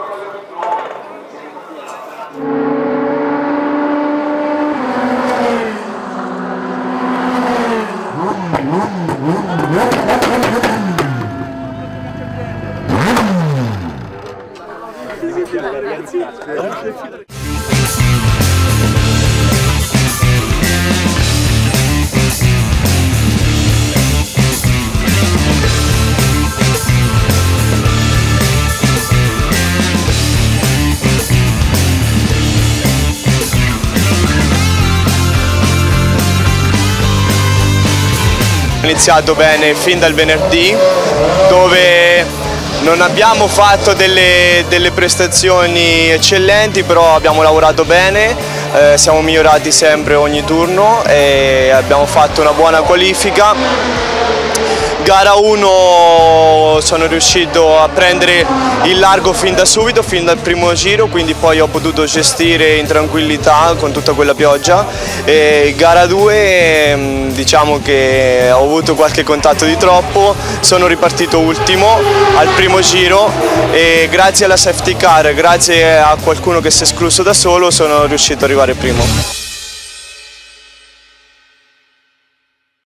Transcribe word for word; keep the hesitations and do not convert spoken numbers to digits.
Ho iniziato bene fin dal venerdì, dove non abbiamo fatto delle, delle prestazioni eccellenti, però abbiamo lavorato bene, eh, siamo migliorati sempre ogni turno e abbiamo fatto una buona qualifica. Gara uno sono riuscito a prendere il largo fin da subito, fin dal primo giro, quindi poi ho potuto gestire in tranquillità con tutta quella pioggia. E gara due diciamo che ho avuto qualche contatto di troppo, sono ripartito ultimo al primo giro e grazie alla safety car, grazie a qualcuno che si è escluso da solo, sono riuscito ad arrivare primo.